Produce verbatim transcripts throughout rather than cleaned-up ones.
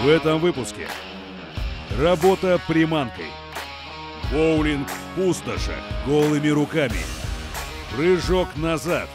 В этом выпуске работа приманкой, боулинг в пустошах голыми руками, прыжок назад.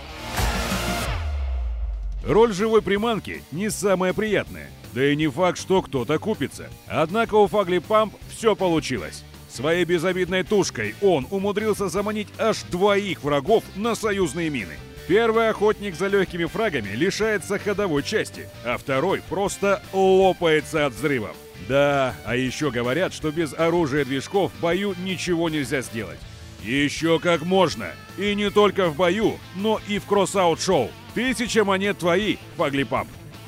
Роль живой приманки не самая приятная, да и не факт, что кто-то купится. Однако у Fugly Pump все получилось. Своей безобидной тушкой он умудрился заманить аж двоих врагов на союзные мины. Первый охотник за легкими фрагами лишается ходовой части, а второй просто лопается от взрывов. Да, а еще говорят, что без оружия движков в бою ничего нельзя сделать. Еще как можно. И не только в бою, но и в кросс-аут-шоу. Тысяча монет твои, Fugly Pump.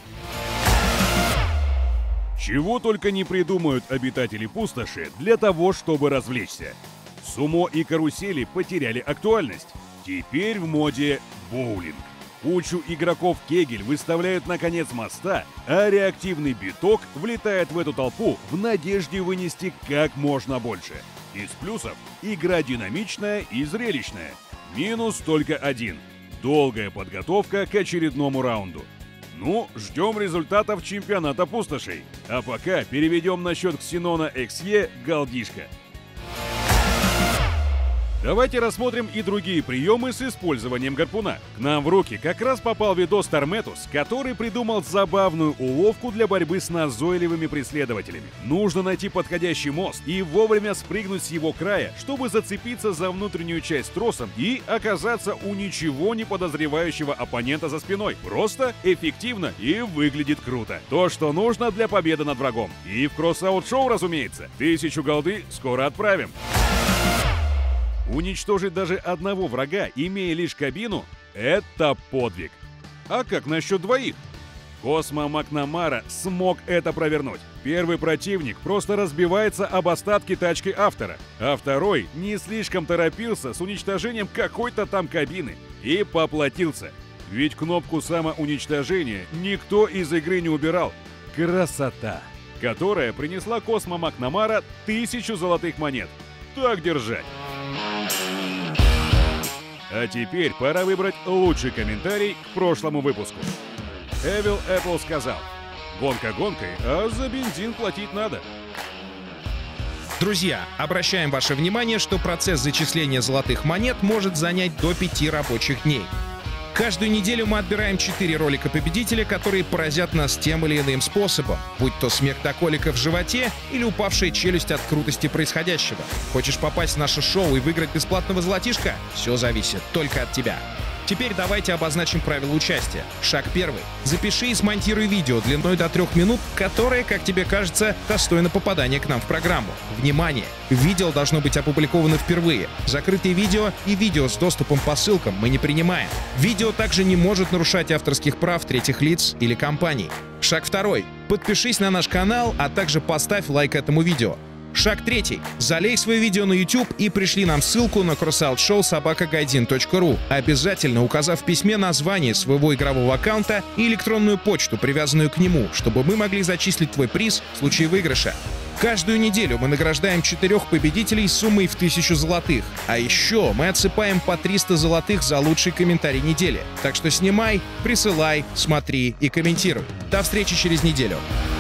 Чего только не придумают обитатели пустоши для того, чтобы развлечься. Сумо и карусели потеряли актуальность. Теперь в моде боулинг. Кучу игроков кегель выставляют на конец моста, а реактивный биток влетает в эту толпу в надежде вынести как можно больше. Из плюсов – игра динамичная и зрелищная. Минус только один – долгая подготовка к очередному раунду. Ну, ждем результатов чемпионата пустошей. А пока переведем на счет Ксенона икс и Галдишка. Давайте рассмотрим и другие приемы с использованием гарпуна. К нам в руки как раз попал видос Тарметус, который придумал забавную уловку для борьбы с назойливыми преследователями. Нужно найти подходящий мост и вовремя спрыгнуть с его края, чтобы зацепиться за внутреннюю часть тросом и оказаться у ничего не подозревающего оппонента за спиной. Просто, эффективно и выглядит круто. То, что нужно для победы над врагом. И в кросс-аут-шоу, разумеется. Тысячу голды скоро отправим. Уничтожить даже одного врага, имея лишь кабину, это подвиг. А как насчет двоих? Космо Макнамара смог это провернуть. Первый противник просто разбивается об остатки тачки автора, а второй не слишком торопился с уничтожением какой-то там кабины и поплатился. Ведь кнопку самоуничтожения никто из игры не убирал. Красота! Которая принесла Космо Макнамара тысячу золотых монет. Так держать! А теперь пора выбрать лучший комментарий к прошлому выпуску. Evil Apple сказал: гонка гонкой, а за бензин платить надо. Друзья, обращаем ваше внимание, что процесс зачисления золотых монет может занять до пяти рабочих дней. Каждую неделю мы отбираем четыре ролика победителя, которые поразят нас тем или иным способом, будь то смех до колика в животе или упавшая челюсть от крутости происходящего. Хочешь попасть в наше шоу и выиграть бесплатного золотишка? Все зависит только от тебя. Теперь давайте обозначим правила участия. Шаг первый. Запиши и смонтируй видео длиной до трех минут, которое, как тебе кажется, достойно попадания к нам в программу. Внимание! Видео должно быть опубликовано впервые. Закрытые видео и видео с доступом по ссылкам мы не принимаем. Видео также не может нарушать авторских прав третьих лиц или компаний. Шаг второй. Подпишись на наш канал, а также поставь лайк этому видео. Шаг третий. Залей свое видео на YouTube и пришли нам ссылку на кросс-аут-шоу собака гайдин точка ру, обязательно указав в письме название своего игрового аккаунта и электронную почту, привязанную к нему, чтобы мы могли зачислить твой приз в случае выигрыша. Каждую неделю мы награждаем четырех победителей суммой в тысячу золотых. А еще мы отсыпаем по триста золотых за лучший комментарий недели. Так что снимай, присылай, смотри и комментируй. До встречи через неделю.